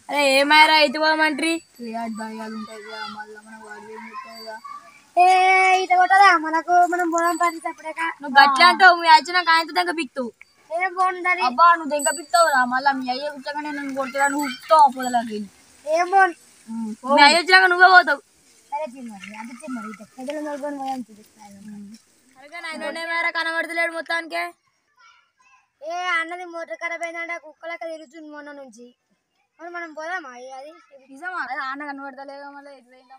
అరే ఏమైనా అయితే పోమంట్రీ బాగాలు ఉంటాయి మళ్ళీ మనకు వాడి ఇట్లా కొట్టదా మనకు మనం పోదాం పని చెప్పలేక నువ్వు గట్లా అంటావు మీ అచ్చిన కాయంతో దెంక పిక్తావు ఏం బాగుంటుంది అబ్బా నువ్వు దెంక పిక్తావు రా మళ్ళీ మీ అయ్య కూర్చోగానే నన్ను కొడుతున్నా నువ్వు ఉప్పుతావు పొదలకి ఏం బాగుంది మీ అయ్య వచ్చినాక నువ్వే పోతావు సరే మరి అది మరి పెద్దలు నలుగురు మనం చూపిస్తాను మేరా కనబడతలేడు మొత్తానికే ఏ అన్నది మోటార్ ఖరాబ్ అయిందంటే కుక్కలక్క తిరుగుతుంది మొన్న నుంచి మరి మనం పోదామా అది నిజమా అన్న కనబడతలేదు మళ్ళీ ఎట్లా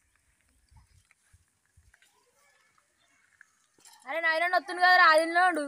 అరే నాయన వస్తుంది కదరా ఆదిలోడు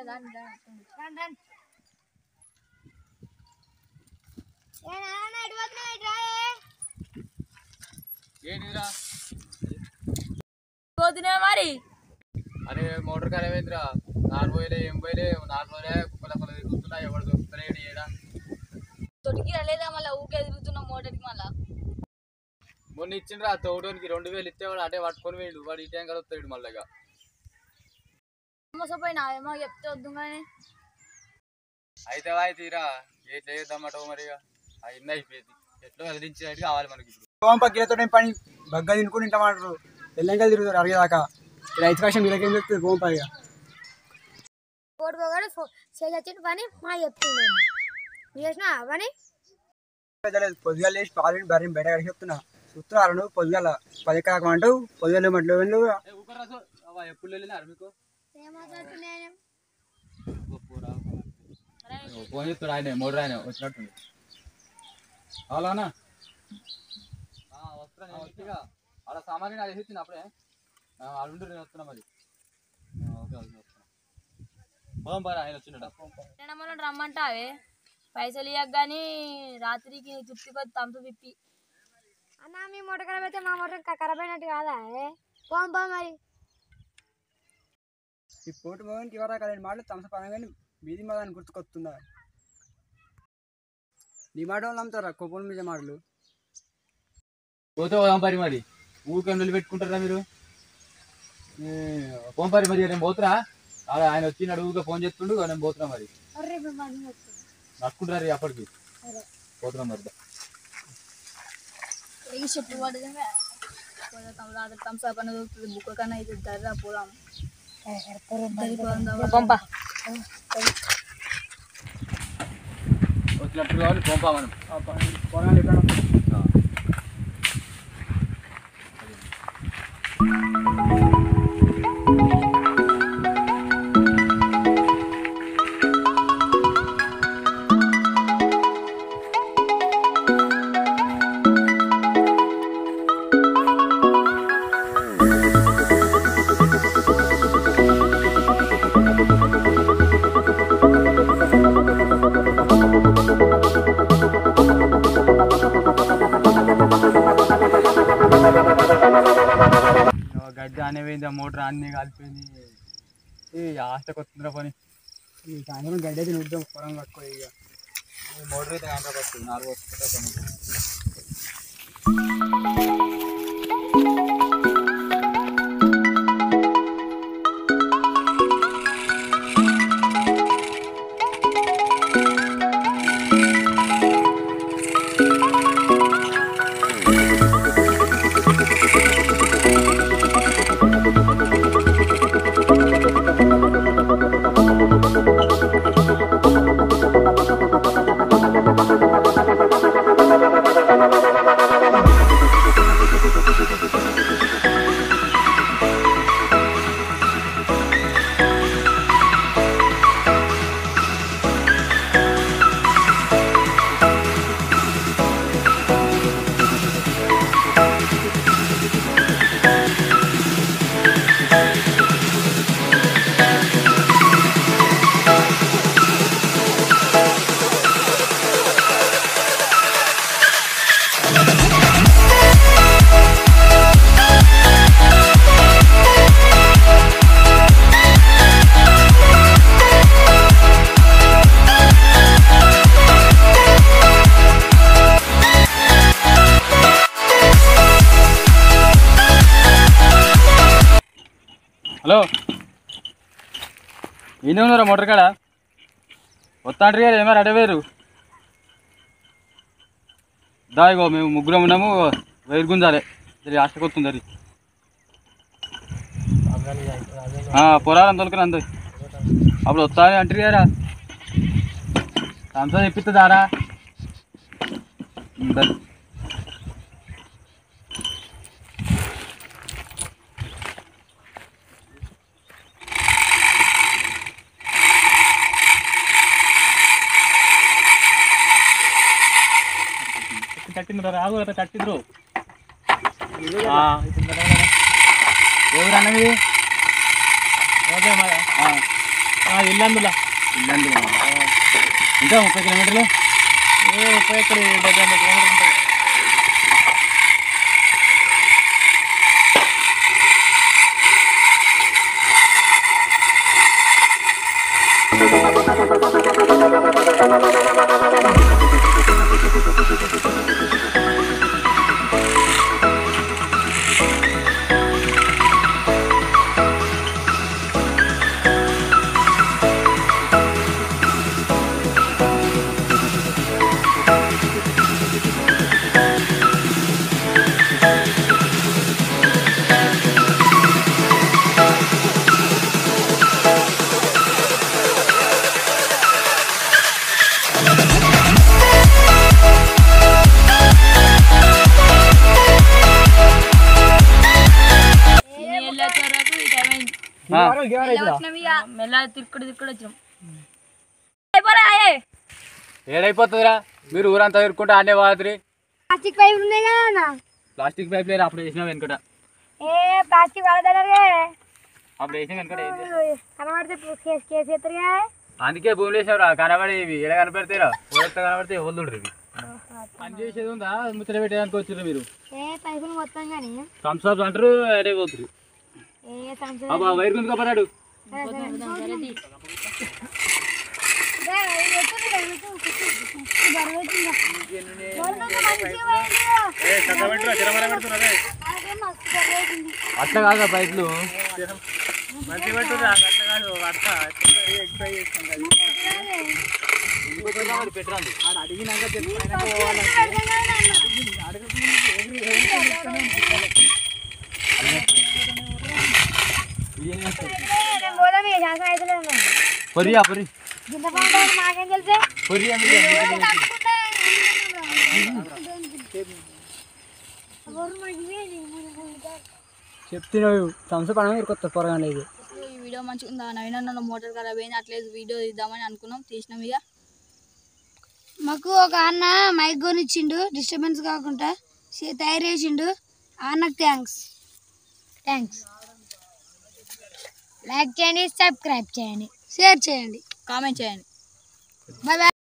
పోతున్నా మరి అరే మోటార్ ఖరాబ్ అయిందిరా 4 పోయిలే ఏం పోయిలే 4 రోజులే కుక్కల తిరుగుతున్నా ఎవరు దొరుకుతలేడు ఏడా తొడికి రాలేదా మళ్ళీ ఊకే తిరుగుతున్నాం మోటార్కి మళ్ళా మొన్న ఇచ్చిండ్రా తోటోనికి 2000 ఇస్తే వాడు అటే పట్టుకొని వేడు వాడు ఈ టైం కదా వస్తాడు మళ్ళీగా మోసపోయినా ఏమో చెప్తే వద్దు కానీ అయితే తీరా ఎట్లా చేద్దామటో మరిగా అయింది అయిపోయింది ఎట్లా వదిలించినట్టు కావాలి మనకి ఇప్పుడు పక్కతో పని బగ్గా తినుకుని తింటామంటారు తెల్లంగా తిరుగుతారు అడిగేదాకా రైతు కష్టం వీళ్ళకేం చెప్తుంది గోంపగా కోటి పోగాడు చేసిన పని మా చెప్తుంది చేసినా పని పొద్దుగా లేచి పాలు బర్రెని బయట కడిగి చెప్తున్నా చూస్తున్నారు నువ్వు పొద్దుగాల 10 కాకమంటావు పొద్దుగాల మట్లో ఎప్పుడు వెళ్ళినారు మీకు ఫోన్ చేస్తాడు ఆయన మోటర్ ఆయన వచ్చినట్టుంది అలానా వస్తున్నా అలా సామాన్య అది వేసి అప్పుడే అడుంటే నేను వస్తున్నా మరి ఓకే ఓకే పోదాం బాగా ఆయన వచ్చినట్టు మనం రమ్మంటావే పైసలు ఇవ్వక కానీ రాత్రికి తృప్తికి తంపు తిప్పి అన్న మీ మోటార్ ఖరాబ్ అయితే మా మోటార్ ఖరాబ్ అయినట్టు కాదా పోం పో మరి ఈ పోటు మోహన్కి ఎవరా కదండి మాటలు తమస పనగానే వీధి మాదాన్ని గుర్తుకొస్తుందా నీ మాట వాళ్ళు నమ్ముతారా కోపం మీద మాటలు పోతే పోదాం పరి మరి ఊరికే పెట్టుకుంటారా మీరు ఫోన్ పరి మరి నేను పోతున్నా ఆయన వచ్చినాడు ఊరికే ఫోన్ చేస్తుండు నేను పోతున్నా మరి నడుచుకుంటారు అప్పటికి పోతున్నా మరి చెప్పు పడుతుంది తంసా పని దొరుకుతుంది బుక్క కన్నా అయితే ధర పోదాం వచ్చినప్పుడు కావాలి పంపా మనం పొలాలు ఎక్కడ గడ్డి అనేపోయింది మోటార్ అన్నీ కలిపోయింది ఆస్టకు వస్తుందిరా పని ఈ సాయంత్రం గడ్డి అయితే నువ్వు పొలం కట్టుకో ఇక మోటార్ అయితే ఆంధ్రాకి వస్తుంది 4 వస్తుందా పని హలో ఏంది ఉన్నారా మోటార్ కాడ వస్తా అంటారు కదా ఏమో అడవేరు దాయిగో మేము ముగ్గురం ఉన్నాము వైర్ గుంజాలి లాస్ట్కి వస్తుంది అది పొలాలను తొలకని అంది అప్పుడు వస్తానే అంటారు కదా అంతా తెప్పిస్తుందారా కట్టిండ్రు రాదు అట్లా కట్టిండ్రు ఎవరు అన్నది ఇల్లందులా ఇంకా 30 కిలోమీటర్లు 30 ఎక్కడ 70 కిలోమీటర్లు ఉంటాయి ఏడైపోతుందిరా మీరు ఊరంతా ఎరుక్కుంటే ఆడే వాదిరి ప్లాస్టిక్ పైపులు ఉన్నాయి కదా ప్లాస్టిక్ పైప్ లేదు అప్పుడు వేసినా వెనుకట ప్లాస్టిక్ వాడతారు అప్పుడు వేసిన వెనుకట కనబడితే కేసు ఎత్తారుగా అందుకే భూములు వేసావురా కనబడి ఇవి ఎడ కనపడతాయిరా ఊరంతా కనబడితే వదులుడు ఇవి పని చేసేది ఉందా ముచ్చట పెట్టేదానికి వచ్చారు మీరు పైపులు మొత్తం కానీ థమ్స్అప్ అంటారు ఏడైపోతుంది వైర్ గుంజు కప్పరాడు అట్లా కాదు పైపులు పెట్టరాండి అడిగినాక పొరియా పొరి చెప్తున్నావు థమ్స్అప్ అనగా కొత్త పొరగానే ఇది ఈ వీడియో మంచిగా ఉందా నవీన మోటార్ ఖరాబ్ అయింది అట్లేదు వీడియో తీద్దామని అనుకున్నాం తీసినాం ఇక మాకు ఒక అన్న మైక్ కొనిచ్చిండు డిస్టర్బెన్స్ కాకుండా తయారు చేసిండు అన్నకు థ్యాంక్స్ లైక్ చేయండి సబ్స్క్రైబ్ చేయండి షేర్ చేయండి కామెంట్ చేయండి బాయ్ బాయ్.